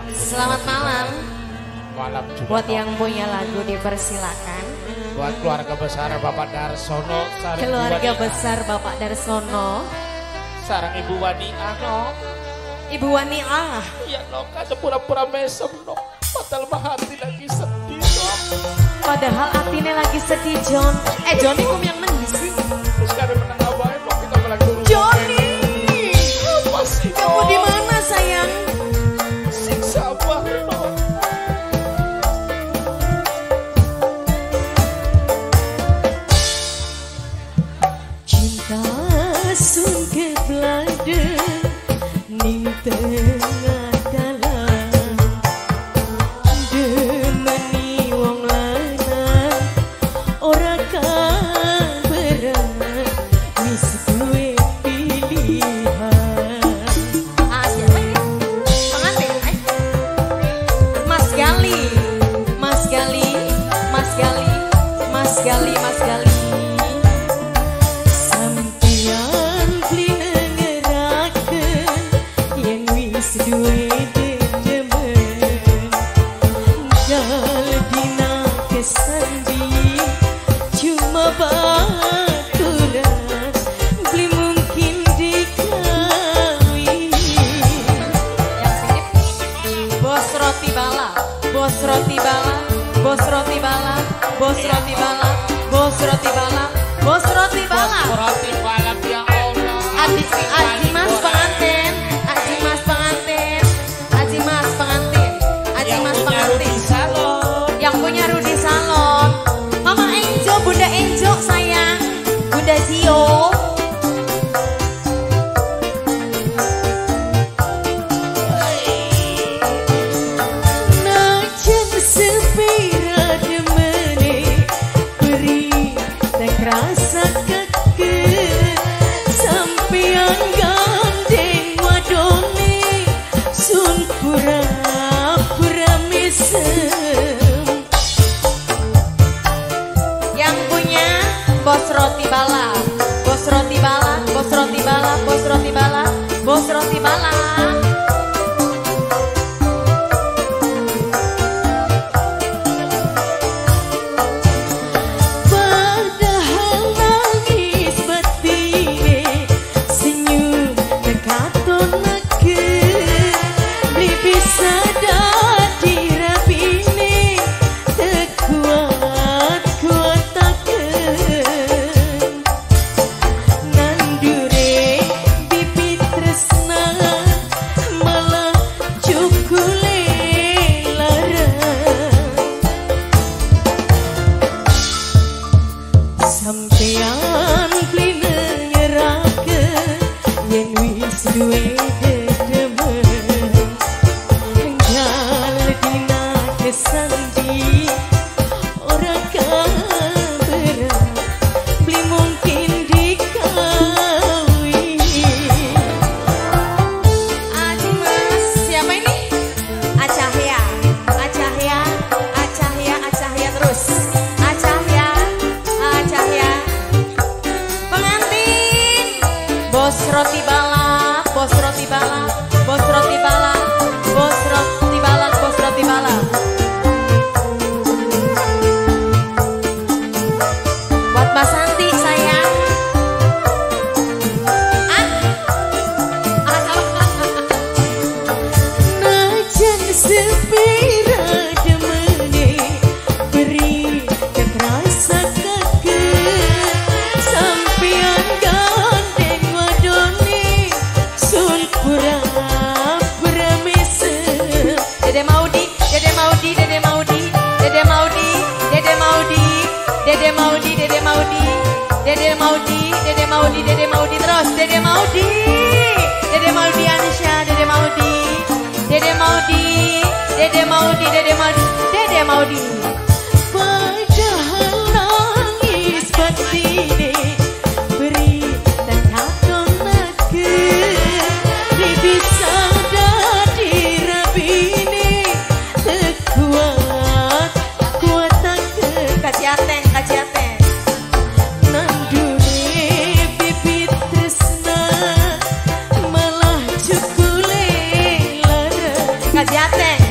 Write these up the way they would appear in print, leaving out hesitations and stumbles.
Selamat malam. Malam juga. Buat yang punya lagu dipersilakan. Buat keluarga besar Bapak Darsono, Keluarga besar Bapak Darsono, sarang Ibu Waniah no. Ibu Waniah. Ya no, kada pura-pura mesem no. Padahal mah hati lagi sedih no. Padahal hatinya lagi sedih John. Johnny kum yang mending sih. Terus kada menang apa no, kita lagi urus. Johnny, apa sih no? kamu di mana sayang? Siksa apa no? Cinta sun ke belada ning tengah dalam demeni wong lanang ora kaberan wis duwe pilihan. Siapa ini? Pengantin? Mas Gali, Mas Gali, Mas Gali, Mas Gali, Mas Gali. Duwe dedemen gal dina kesandi cuma baturan beli mungkin dikawin. Yang sini bos roti bala, bos roti bala, bos roti bala, bos roti bala, bos roti bala, bos roti bala, Bos roti bala ya Allah. Aji mas pengantin, Aji mas pengantin, Aji mas pengantin, Aji mas pengantin. Yang punya Rudi Salon. Mama Enjo, Bunda Enjo sayang, Bunda Zio. Najan sepira demene beri tak rasa keke sampean gandeng wadone sun pura-pura mesem. Yang punya bos roti bala, bos roti bala, bos roti bala, bos roti bala, bos roti bala. Padahal nangis batine senyum dekaton nake beli bisa dadi rapine tekuat kuat taken nandure bibit tresna malah cukule larang. Sampean beli nyerakeun yen wis duwe dedemen gal dina kesandi ora kaberan beli mungkin dikawin. Aji mas, siapa ini? Acahya, Acahya, Acahya, Acahya terus. Acahya, Acahya. Pengantin, bos roti bala, bos roti bala, bos roti bala, bos roti bala, bos roti bala. Buat Mbak Santi sayang. Najan sepira demene beri kekrasa keke sampean gandeng wadone sun pura-pura mesem. Dede Maudi, Dede Maudi, Dede Maudi, Dede Maudi, Dede Maudi, Dede Maudi, Dede Maudi, Dede Maudi, Dede Maudi, Dede Maudi terus Dede Maudi, Dede Maudi Anisha, Dede Maudi, Dede Maudi, Dede Maudi, Dede Maudi, Dede Maudi. Padahal nangis batine beri tekaton nake beli bisa dadi rapine tekuat kuat taken. Kaciateng, kaciateng. Nandure bibit tresna malah cukule lara. Kaciateng.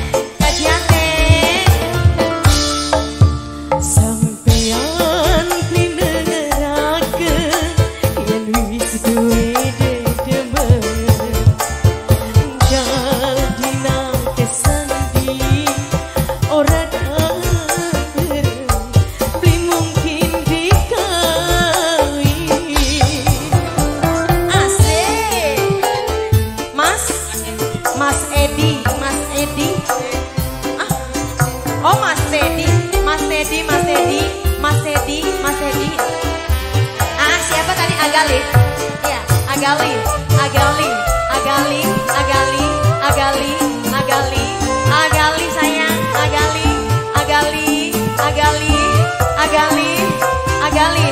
Mas Edi, Mas Edi. Ah. Oh Mas Edi, Mas Edi, Mas Edi, Mas Edi, Mas Edi. Ah siapa tadi? Agali. Iya, Agali, Agali, Agali, Agali, Agali, Agali, Agali sayang, Agali, Agali, Agali, Agali, Agali.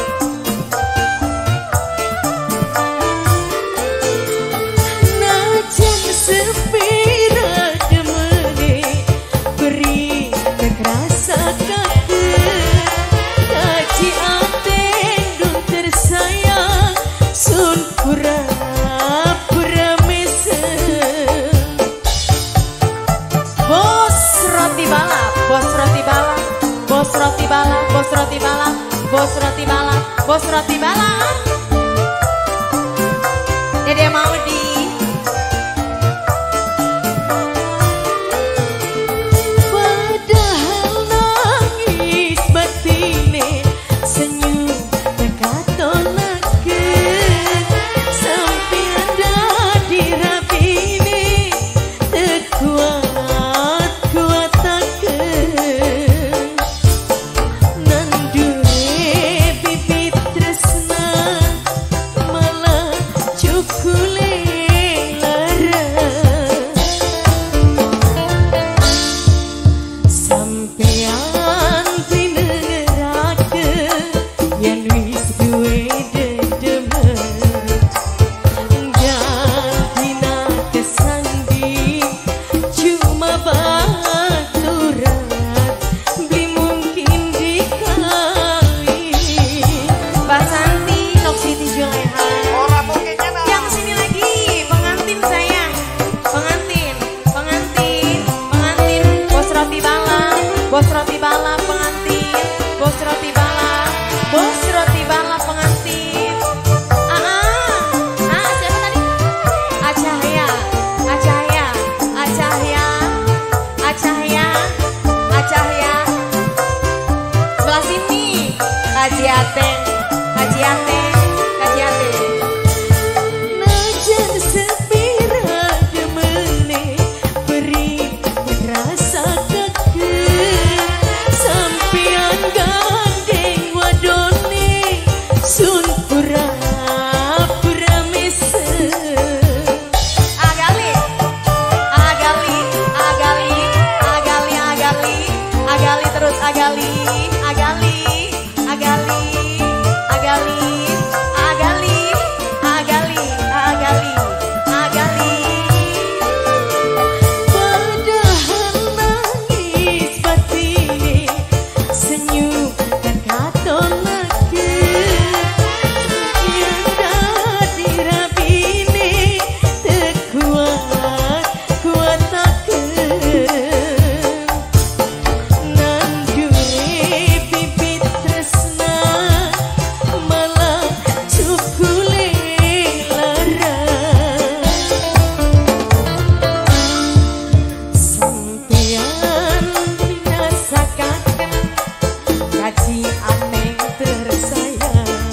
Najan sepira demene beri rasa kakek kaji atendun tersayang sun pura pura mesem. Bos roti balap, bos roti balap, bos roti balap, bos roti balap, bos roti balap, bos roti balap. Dede Maudi. Padahal nangis batine senyum dekatonakeun sampean dadi rapine teu kuat kuatakeun nandure bibit tresna malah cukule lara sampean pinerakeun yen wis duwe dedemen jadina kesandi cuma baturan beli mungkin dikali. Mbak Santi, Nok Siti Juleha. Ora mungkinnya nah. Yang sini lagi, pengantin sayang. Pengantin, pengantin, pengantin. Bos roti balap, bos roti balap pengantin. Bos roti balap, bos roti balap pengantin. Siapa tadi? Acahya, Acahya, Acahya, Acahya, Acahya. Sebelah sini, Kajiaten, Kajiaten, Kajiaten. Najan sepira demene beri rasa kakek sampean gandeng wadone sun pura pura mesem. Agali, Agali, Agali, Agali, Agali, Agali terus Agali, Agali, Agali, Agali, Agali, Agali, Agali, Agali. Padahal nangis batine senyum dekatonakeun yen dadi rapine teu kuat kuatakeun nandure bibit tresna malah cukule lara sampean dirasakan kaji aneh tersayang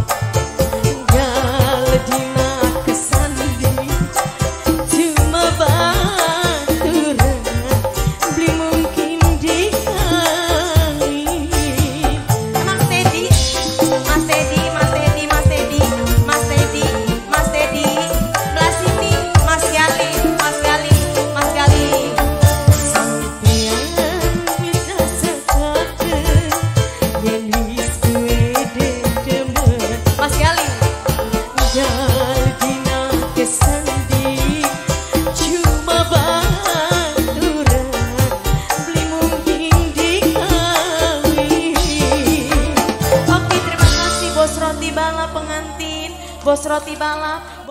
galedina kesandi cuma baturan beli mungkin dikali. Mas Teddy, Mas Teddy, Mas Teddy, Mas Teddy, Mas Teddy, Mas Teddy. Belah sini, Mas Gali, Mas Gali, Mas Gali. Sampean minta sekakeun yen wis duwe dedemen. Mas Gali. Jadina kesandi cuma baturan beli mungkin dikali. Oke, terima kasih Bos Roti Balap pengantin, Bos Roti Balap.